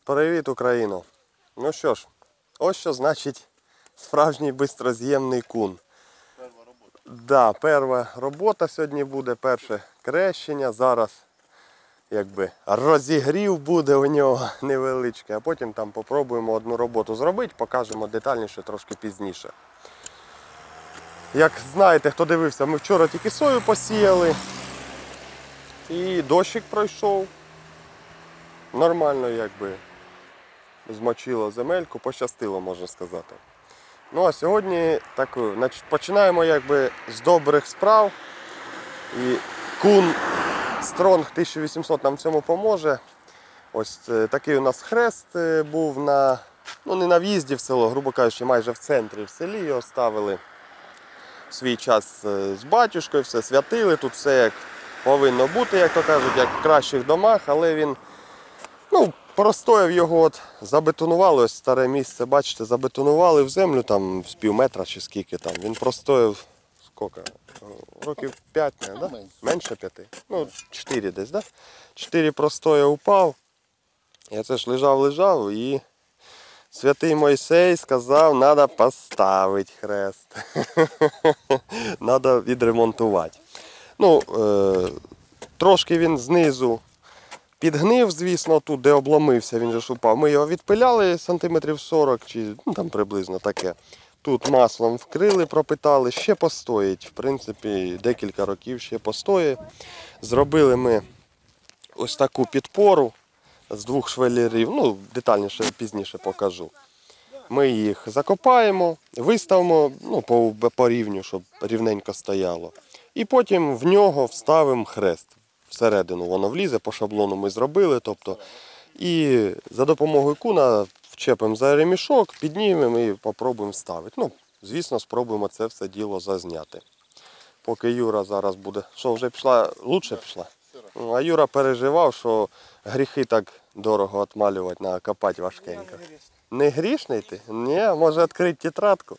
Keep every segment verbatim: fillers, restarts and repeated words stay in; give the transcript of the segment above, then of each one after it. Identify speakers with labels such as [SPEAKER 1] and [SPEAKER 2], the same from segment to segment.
[SPEAKER 1] Привіт, Україно! Ну що ж, ось що значить справжній бистроз'ємний кун.
[SPEAKER 2] Перша робота.
[SPEAKER 1] Да, перша робота сьогодні буде, перше крещення. Зараз якби розігрів буде у нього невеличкий, а потім там попробуємо одну роботу зробити, покажемо детальніше трошки пізніше. Як знаєте, хто дивився, ми вчора тільки сою посіяли і дощик пройшов. Нормально якби змочило земельку, пощастило, можна сказати. Ну а сьогодні так, починаємо якби з добрих справ. І кун Стронг тисяча вісімсот нам в цьому поможе. Ось такий у нас хрест був на, ну не на в'їзді в село, грубо кажучи, майже в центрі в селі його ставили. Свій час з батюшкою, все святили, тут все як повинно бути, як то кажуть, як в кращих домах, але він, ну, простояв його, от, забетонували, ось старе місце, бачите, забетонували в землю там з пів метра чи скільки там. Він простояв, скільки, років п'ять, не, да? Менше п'яти, ну чотири десь, да? Чотири простоя упав, я це ж лежав-лежав і святий Мойсей сказав, треба поставити хрест, треба відремонтувати. Ну, е, трошки він знизу підгнив, звісно, тут, де обломився, він же ж упав. Ми його відпиляли сантиметрів сорок, чи ну, там приблизно таке. Тут маслом вкрили, пропитали, ще постоїть. В принципі, декілька років ще постоїть. Зробили ми ось таку підпору з двох швелерів, ну, детальніше пізніше покажу. Ми їх закопаємо, виставимо, ну, по, по рівню, щоб рівненько стояло. І потім в нього вставимо хрест. Всередину воно влізе, по шаблону ми зробили. Тобто, і за допомогою куна вчепимо за ремішок, піднімемо і спробуємо вставити. Ну, звісно, спробуємо це все діло зазняти. Поки Юра зараз буде... Що, вже пішла? Лучше пішла? А Юра переживав, що гріхи так дорого отмалювати, накопати важкенько. Не грішний ти? Ні, може відкрити тетрадку.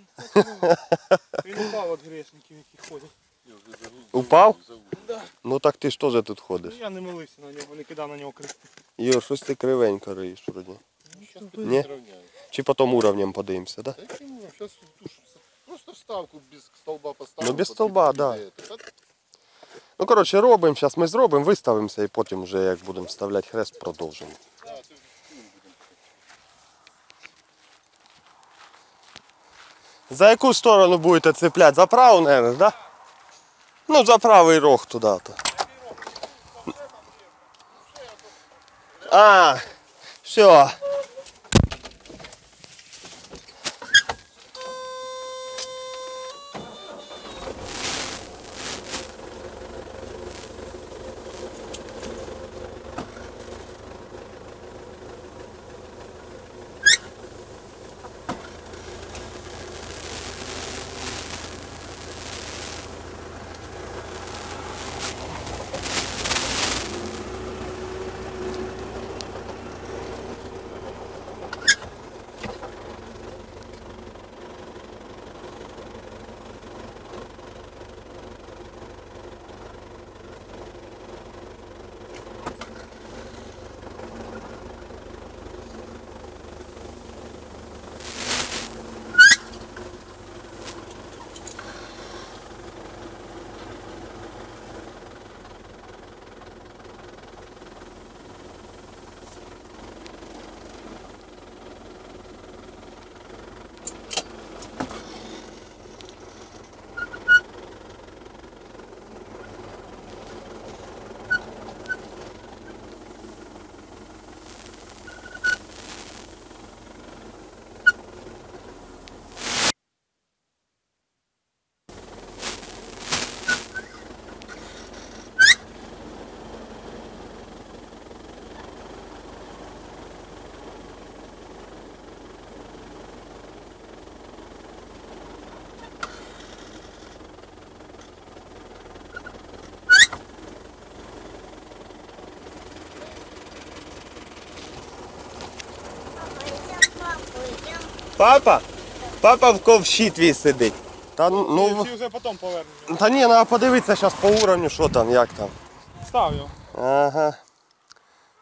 [SPEAKER 3] Він упав від грішників, які ходять.
[SPEAKER 1] Упав?
[SPEAKER 3] Да.
[SPEAKER 1] Ну так ти ж теж тут ходиш.
[SPEAKER 3] Я не молився на нього, не кидав на нього крести.
[SPEAKER 1] Юр, щось ти кривенько риєш вроді. Ні? Чи потім уровнем подивимося, так? Да?
[SPEAKER 2] Сейчас просто вставку без столба поставим.
[SPEAKER 1] Ну без столба, так. Да. Ну коротше, робимо, зараз ми зробимо, виставимося і потім вже як будемо вставляти хрест, продовжимо. За яку сторону будете цепляти? За праву, мабуть, да? Ну, за правий рог туди. То. А, все. Папа? Папа в ковші твій сидить. Та, ну,
[SPEAKER 3] Всі вже потім повернемо.
[SPEAKER 1] та ні, треба подивитися зараз по уровню, що там, як там.
[SPEAKER 3] Став його.
[SPEAKER 1] Ага.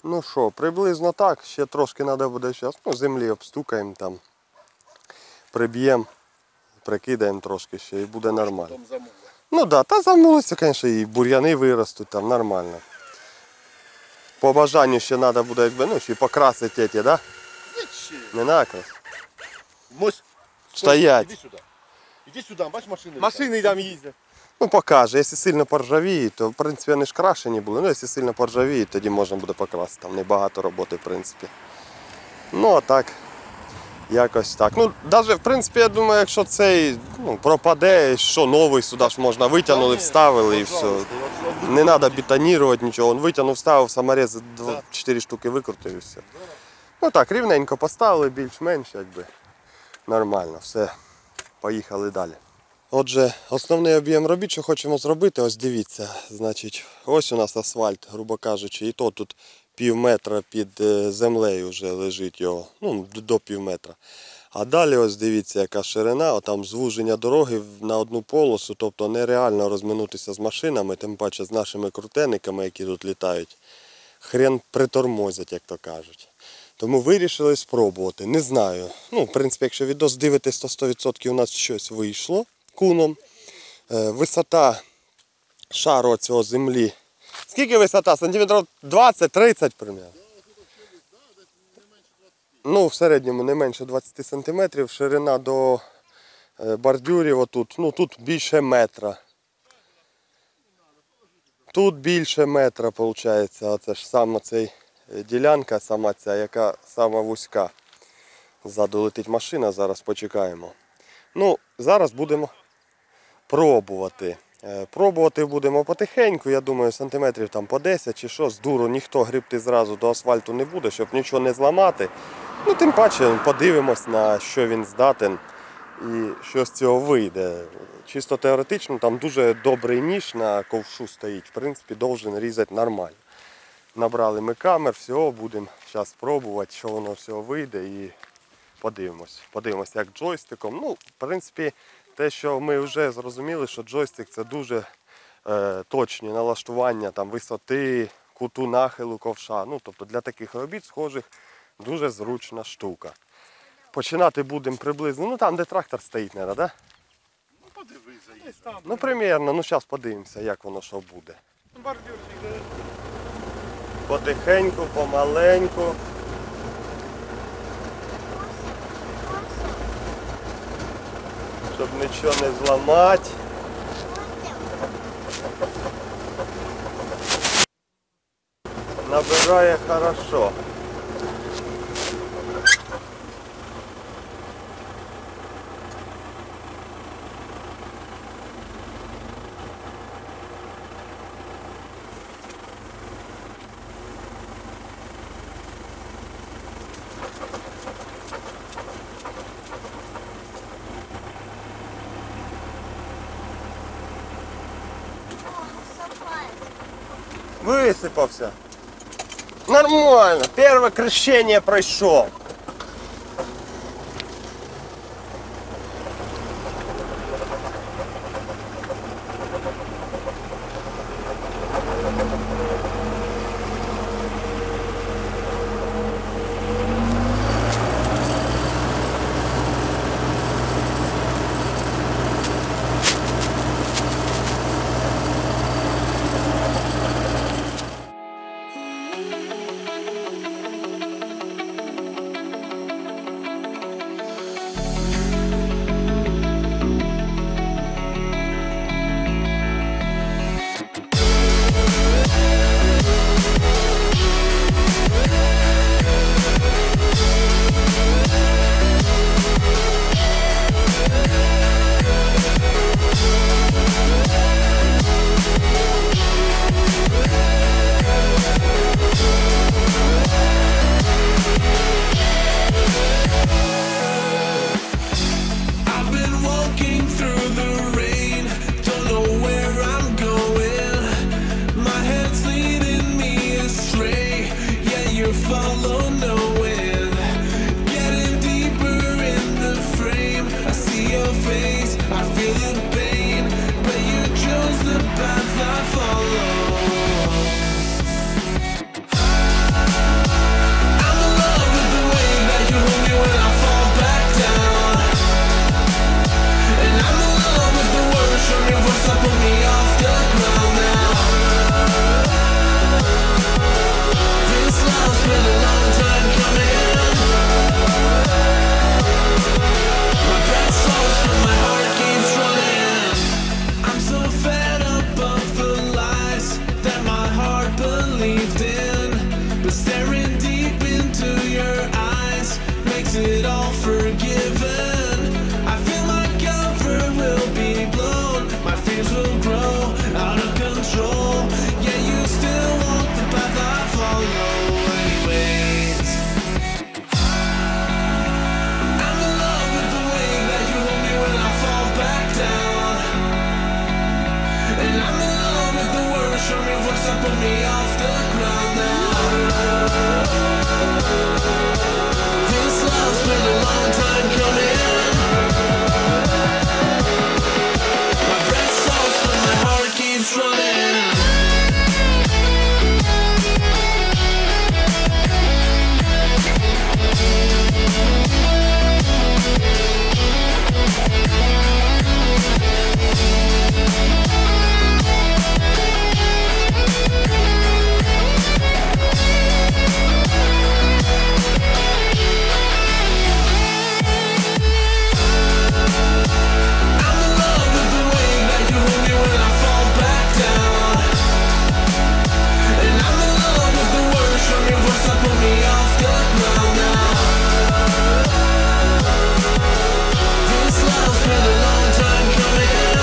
[SPEAKER 1] Ну що, приблизно так. Ще трошки треба буде зараз. Ну, землі обстукаємо там. Приб'ємо, прикидаємо трошки ще і буде нормально.
[SPEAKER 2] Там замуло.
[SPEAKER 1] Ну так, да, та замулиться, звісно, і бур'яни виростуть там нормально. По бажанню ще треба буде, якби, ну, ще покрасити ті, да?
[SPEAKER 2] Зачем?
[SPEAKER 1] Не накрас.
[SPEAKER 2] Мось.
[SPEAKER 1] Стоять.
[SPEAKER 2] Іди сюди. Іди сюди, бач машини.
[SPEAKER 3] Машини там їздять.
[SPEAKER 1] Ну покаже, якщо сильно поржавіють, то в принципі вони ж крашені були. Ну, якщо сильно поржавіють, тоді можна буде покрасити. Там небагато роботи, в принципі. Ну а так, якось так. Ну, навіть, в принципі, я думаю, якщо цей ну, пропаде, що новий сюди ж можна витягнули, вставили і все. Не треба бетонувати нічого. Он витягнув, вставив, саморез чотири штуки викрутив і все. Ну так, рівненько поставили, більш-менш, якби нормально, все. Поїхали далі. Отже, основний об'єм робіт, що хочемо зробити, ось дивіться. Значить, ось у нас асфальт, грубо кажучи, і то тут пів метра під землею вже лежить його, ну, до пів метра. А далі ось дивіться, яка ширина, отам звуження дороги на одну полосу, тобто нереально розминутися з машинами, тим паче з нашими крутениками, які тут літають. Хрен притормозять, як то кажуть. Тому вирішили спробувати. Не знаю. Ну, в принципі, якщо відос дивитесь, то сто відсотків у нас щось вийшло куном. Е, висота шару цього землі. Скільки висота? Сантиметрів двадцять-тридцять примерно? Ну, в середньому не менше двадцяти сантиметрів. Ширина до бордюрів отут. Ну, тут більше метра. Тут більше метра, виходить. Оце ж саме цей ділянка, сама ця, яка сама вузька. Ззаду летить машина, зараз почекаємо. Ну, зараз будемо пробувати. Пробувати будемо потихеньку, я думаю, сантиметрів там по десять чи що, з дуру ніхто грибти зразу до асфальту не буде, щоб нічого не зламати. Ну, тим паче подивимось, на що він здатен і що з цього вийде. Чисто теоретично там дуже добрий ніж на ковшу стоїть, в принципі, должен різати нормально. Набрали ми камер, всього, будемо зараз спробувати, що воно всього вийде і подивимось. Подивимось, як джойстиком. Ну, в принципі, те, що ми вже зрозуміли, що джойстик це дуже е, точні налаштування там, висоти, куту нахилу ковша. Ну, тобто для таких робіт схожих дуже зручна штука. Починати будемо приблизно, ну там, де трактор стоїть, мабуть, да?
[SPEAKER 2] Ну, подивись, заїзд.
[SPEAKER 1] Ну, примерно, ну зараз подивимося, як воно що буде.
[SPEAKER 3] Бордюрчик, да?
[SPEAKER 1] Потихеньку, помаленьку. Щоб нічого не зламати. Набирає хорошо. Висипався. Нормально. Перше крещення пройшов.
[SPEAKER 4] path I follow. Staring deep into your eyes makes it all forgiven. I feel my comfort will be blown, my fears will grow out of control. Yeah, you still walk the path I follow anyways. I'm in love with the way that you hold me when I fall back down. And I'm in love with the words from your voice that pull me off the ground now. This love's been a long time coming. My breath's lost but my heart keeps running. I'm in love with the way that you hold me when I fall back down. And I'm in love with the words from your voice that pull me off the ground now. This love's been a long time coming.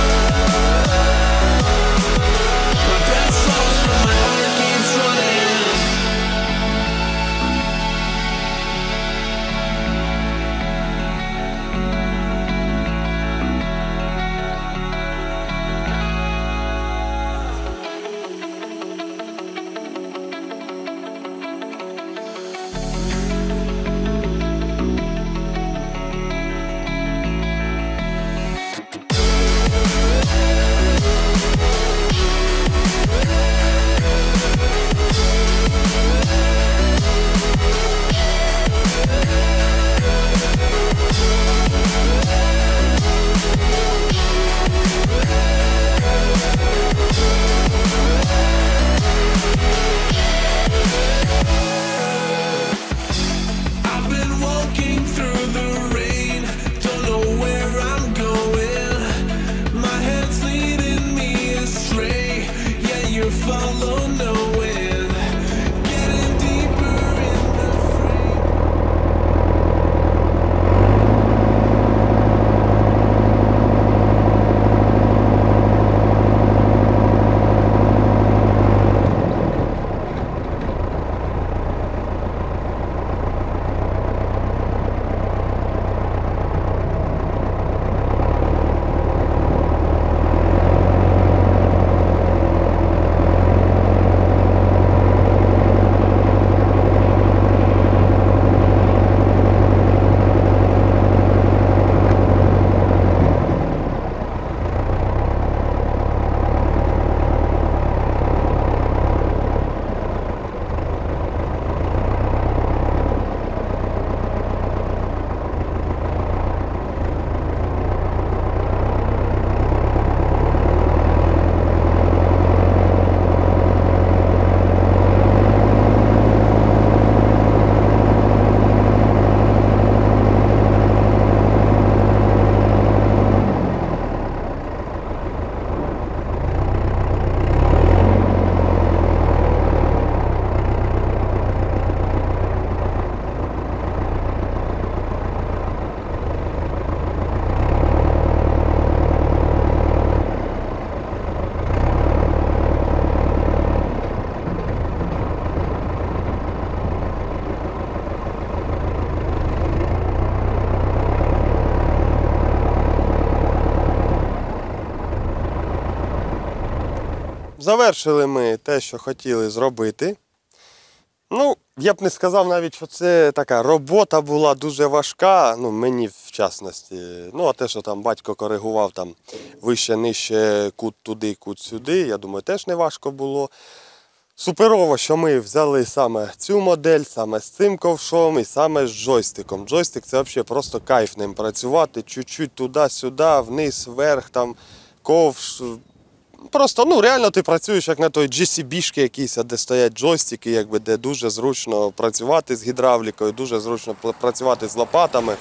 [SPEAKER 4] My breath's lost but my heart keeps running. I've been walking through the rain, don't know where I'm going. My head's leading me astray, yeah, you follow knowing. Getting deeper in the frame.
[SPEAKER 1] Завершили ми те, що хотіли зробити. Ну, я б не сказав навіть, що це така робота була дуже важка, ну, мені в частності. Ну, а те, що там батько коригував там вище, нижче, кут туди, кут сюди, я думаю, теж не важко було. Суперово, що ми взяли саме цю модель, саме з цим ковшом і саме з джойстиком. Джойстик – це взагалі просто кайф ним працювати, чуть-чуть туди-сюди, вниз, вверх, там, ковш. Просто, ну, реально ти працюєш як на той джі сі бі-шки якісь, де стоять джойстики, якби, де дуже зручно працювати з гідравлікою, дуже зручно працювати з лопатами.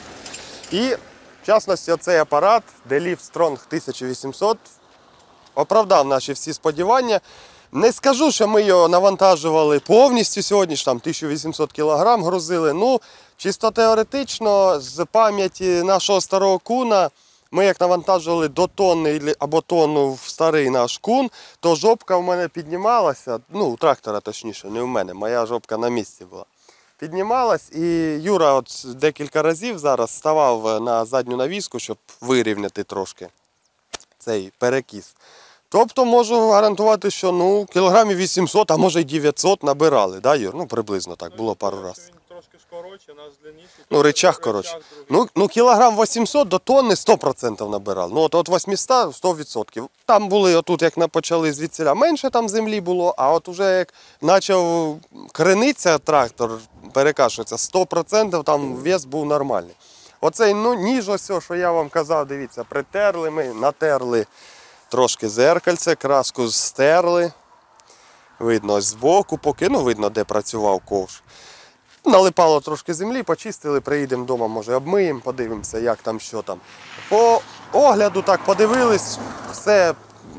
[SPEAKER 1] І, в частності, оцей апарат Delift Strong тисяча вісімсот оправдав наші всі сподівання. Не скажу, що ми його навантажували повністю сьогодні, ж там тисячу вісімсот кілограм грузили. Ну, чисто теоретично, з пам'яті нашого старого куна, ми як навантажували до тонни або тонну в старий наш кун, то жопка в мене піднімалася, ну, у трактора точніше, не в мене, моя жопка на місці була. Піднімалась, і Юра от декілька разів зараз ставав на задню навіску, щоб вирівняти трошки цей перекіс. Тобто можу гарантувати, що ну, кілограмів вісімсот, а може й дев'ятсот набирали, да, Юр? Ну, приблизно так, було пару разів.
[SPEAKER 3] Він трошки ж коротше, наш длинніший.
[SPEAKER 1] Ну, речах коротше. Ну, ну, кілограм вісімсот до тонни сто відсотків набирали. Ну, от от вісімсот – сто відсотків. Там були, отут, як почали звідсіля, менше там землі було, а от уже як почав крениться трактор, перекашуватися, сто відсотків там вес був нормальний. Оцей, ну, ніж ось, що я вам казав, дивіться, притерли ми, натерли трошки зеркальце, краску стерли. Видно ось збоку, поки, ну, видно, де працював ковш. Налипало трошки землі, почистили, приїдемо вдома, може обмиємо, подивимося, як там, що там. По огляду так подивились, все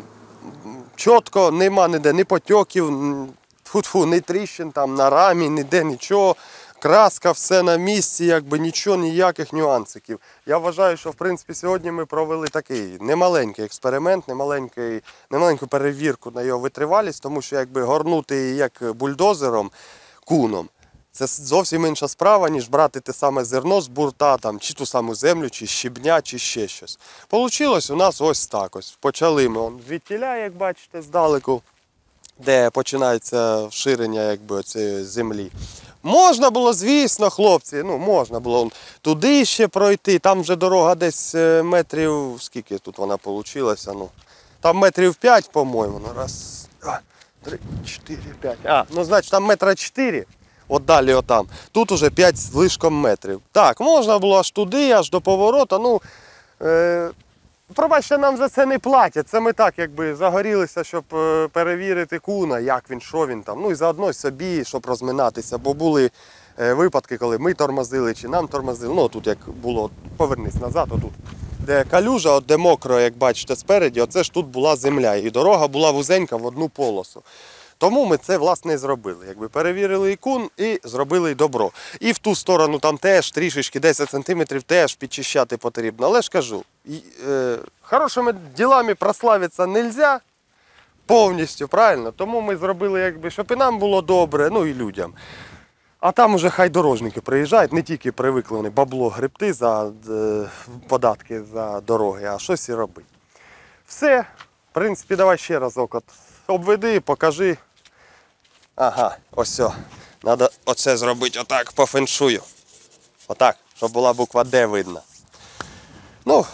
[SPEAKER 1] чітко, нема ніде ні потьоків, тьфу-тьфу, ні тріщин там на рамі, ніде нічого. Краска, все на місці, якби нічого, ніяких нюансиків. Я вважаю, що в принципі сьогодні ми провели такий немаленький експеримент, немаленький, немаленьку перевірку на його витривалість, тому що якби горнути її як бульдозером, куном, це зовсім інша справа, ніж брати те саме зерно з бурта, там, чи ту саму землю, чи щебня, чи ще щось. Получилось у нас ось так ось. Почали ми он звідтіля, як бачите, здалеку, де починається ширення якби, цієї землі. Можна було, звісно, хлопці, ну можна було туди ще пройти, там вже дорога десь метрів, скільки тут вона вийшла, ну, там метрів п'ять, по-моєму, ну, раз, два, три, чотири, п'ять, а, ну, значить, там метра чотири, от далі отам, тут уже п'ять з лишком метрів. Так, можна було аж туди, аж до поворота, ну, е пробачте, нам за це не платять. Це ми так якби загорілися, щоб перевірити куна, як він, що він там. Ну і заодно собі, щоб розминатися. Бо були випадки, коли ми тормозили чи нам тормозили. Ну тут як було, повернись назад, отут. Де калюжа, от де мокро, як бачите, спереді, оце ж тут була земля. І дорога була вузенька в одну полосу. Тому ми це, власне, і зробили. Якби перевірили і кун, і зробили і добро. І в ту сторону там теж трішечки, десять сантиметрів теж підчищати потрібно. Але ж кажу, е, хорошими ділами прославитися не можна повністю, правильно? Тому ми зробили, якби, щоб і нам було добре, ну і людям. А там уже хай дорожники приїжджають, не тільки привикли вони бабло гребти за е, податки за дороги, а щось і робити. Все, в принципі, давай ще разок от обведи, покажи. Ага, ось все. Треба оце зробити отак по феншую. Отак, щоб була буква Д видно. Ну,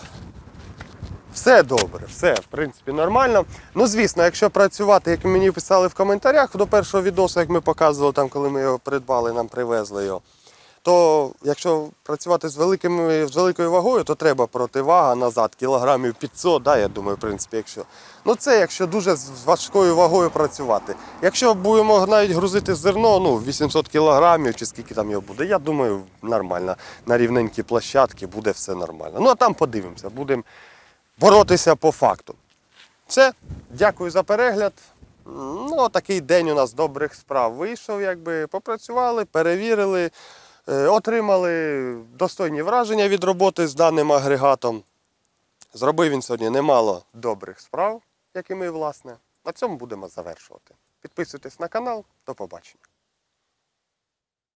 [SPEAKER 1] все добре, все, в принципі, нормально. Ну, звісно, якщо працювати, як мені писали в коментарях до першого відосу, як ми показували, там, коли ми його придбали, нам привезли його, то якщо працювати з, великими, з великою вагою, то треба противага назад, кілограмів п'ятсот, да, я думаю, в принципі, якщо. Ну це якщо дуже з важкою вагою працювати. Якщо будемо навіть грузити зерно, ну, вісімсот кілограмів чи скільки там його буде, я думаю, нормально. На рівненькій площадці буде все нормально. Ну а там подивимося, будемо боротися по факту. Все, дякую за перегляд. Ну, такий день у нас добрих справ вийшов, якби попрацювали, перевірили. Отримали достойні враження від роботи з даним агрегатом. Зробив він сьогодні немало добрих справ, як і ми, власне. На цьому будемо завершувати. Підписуйтесь на канал. До побачення.